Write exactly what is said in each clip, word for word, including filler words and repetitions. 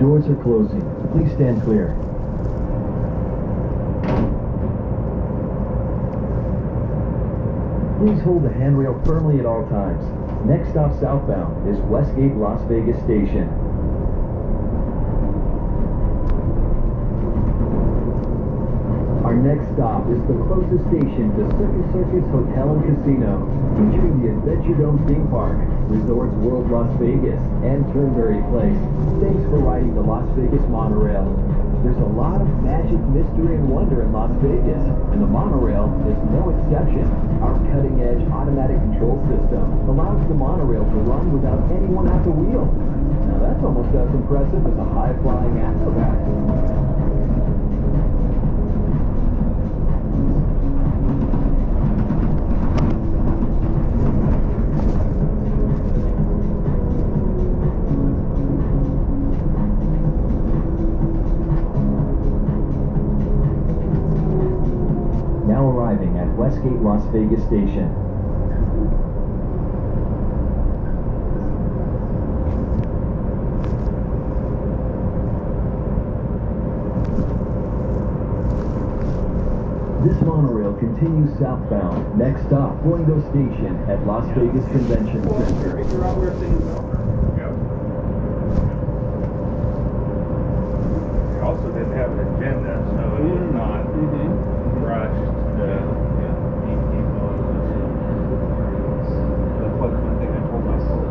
doors are closing. Please stand clear. Please hold the handrail firmly at all times. Next stop southbound is Westgate Las Vegas Station. Our next stop is the closest station to Circus Circus Hotel and Casino, featuring the Adventure Dome theme park, Resorts World Las Vegas, and Turnberry Place. Thanks for riding the Las Vegas monorail. There's a lot of magic, mystery, and wonder in Las Vegas, and the monorail is no exception. Our cutting-edge automatic control system allows the monorail to run without anyone at the wheel. Now that's almost as impressive as a high-flying acrobat. Now arriving at Westgate Las Vegas Station. This monorail continues southbound. Next stop, Boingo Station at Las Vegas Convention Center. Figure out where things are. Yep. They also didn't have an agenda, so it was not rushed. Uh, Yeah. Keep- keep going. That's what one thing I told myself.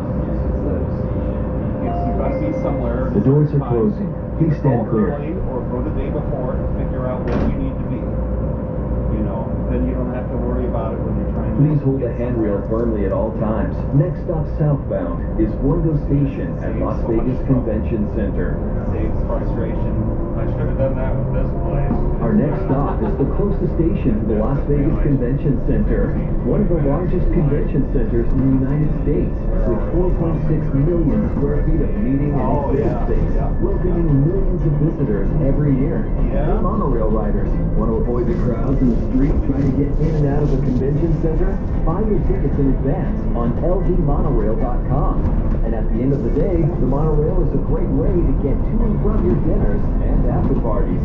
If I see somewhere. The doors are closing. Please stand Go clear. early or go the day before and figure out where you need to be. You know, then you don't have to worry about it when you're trying to. Please hold the handrail firmly at all times. Next stop southbound is Boingo Station at Las Vegas Convention Center. Saves frustration. I should have done that with this place. Our next stop is the closest station to the Las Vegas Convention Center, one of the largest convention centers in the United States, with four point six million square feet of meeting and Oh, exhibit yeah, space, yeah. welcoming millions of visitors every year. Yeah. Hey, monorail riders, want to avoid the crowds in the street trying to get in and out of the convention center? Buy your tickets in advance on L V monorail dot com. And at the end of the day, the monorail is a great way to get to and from your dinners and after parties.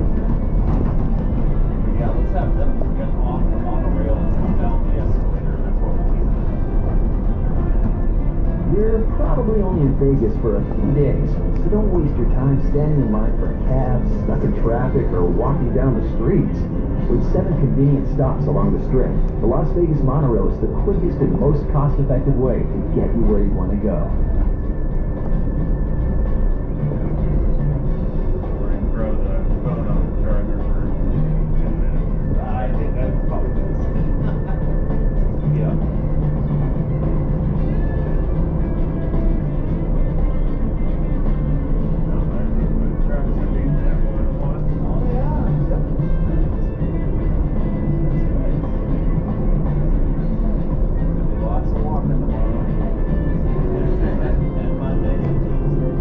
Yeah, let's have them get off the monorail and come down the escalator. That's what we'll do. You're probably only in Vegas for a few days, so don't waste your time standing in line for cabs, stuck in traffic, or walking down the streets. With seven convenient stops along the strip, the Las Vegas monorail is the quickest and most cost-effective way to get you where you want to go. We're going to throw the phone on the charger for ten minutes. I think that's probably good. Yeah. Travis and Dean have one at once. Oh, yeah. That's right. There'll be lots of walking tomorrow. And Monday and Tuesday.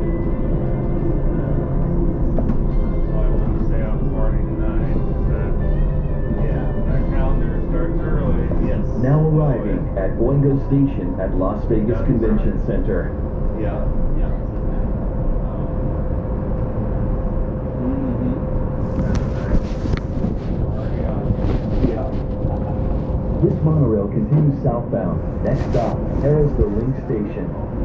So I want to stay out party tonight. But Yeah. that calendar starts early. Yes. Now arriving at Boingo Station at Las Vegas Convention Center. Yeah, yeah. Yeah. This monorail continues southbound. Next stop, Harrah's the Link Station.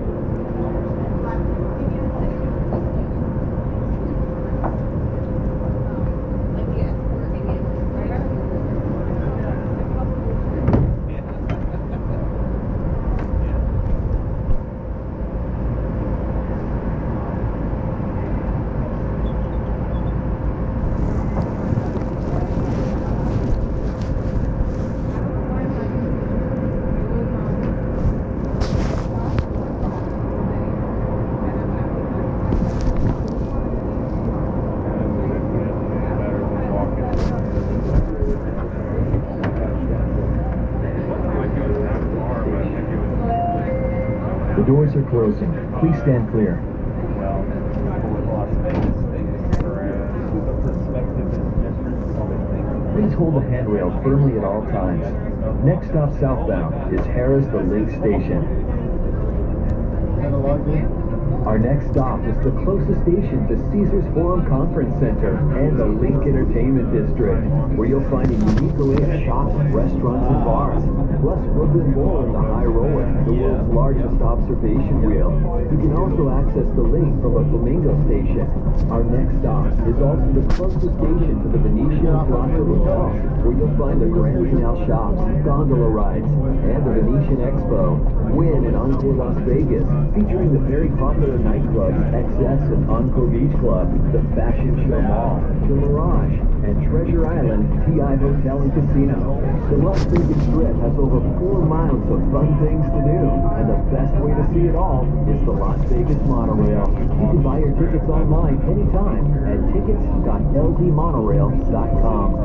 The doors are closing. Please stand clear. Well, people with Las Vegas, they the perspective is different, so they think. Please hold the handrail firmly at all times. Next stop southbound is Harrah's the Link Station. Kind of logged in? Our next stop is the closest station to Caesars Forum Conference Center and the Link Entertainment District, where you'll find a unique array of shops, restaurants, and bars. Plus Brooklyn Mall and the High Roller, the world's largest observation wheel. You can also access the Link from a Flamingo station. Our next stop is also the closest station to the Venetian Plaza Hotel, where you'll find the Grand Canal shops, gondola rides, and the Venetian Expo. Win in Encore Las Vegas, featuring the very popular nightclubs X S and Encore Beach Club, the Fashion Show Mall, the Mirage, and Treasure Island T I Hotel and Casino. The Las Vegas Strip has over four miles of fun things to do, and the best way to see it all is the Las Vegas monorail. You can buy your tickets online anytime at tickets dot l d monorail dot com.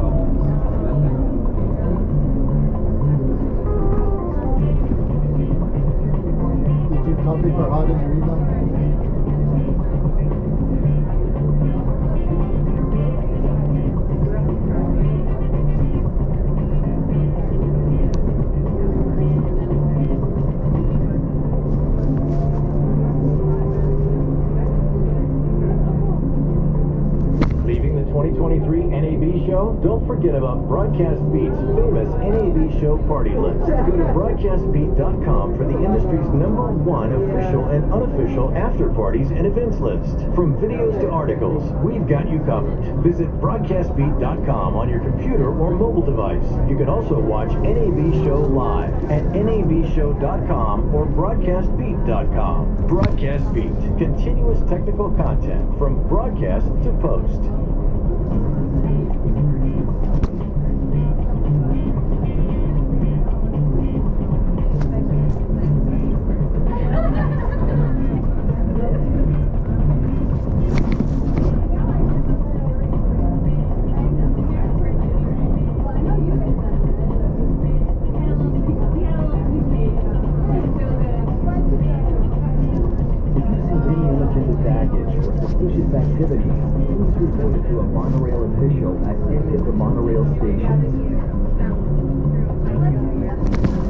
Copy for hot and read on. Leaving the twenty twenty-three N A B show? Don't forget about Broadcast Beat's famous N A B show party list. Go to broadcast beat dot com for the industry's number one official and unofficial after parties and events list. From videos to articles, we've got you covered. Visit broadcast beat dot com on your computer or mobile device. You can also watch N A B show live at N A B show dot com or broadcast beat dot com. Broadcast Beat, continuous technical content from broadcast to post. Activity, please report it to a monorail official at any of the monorail stations.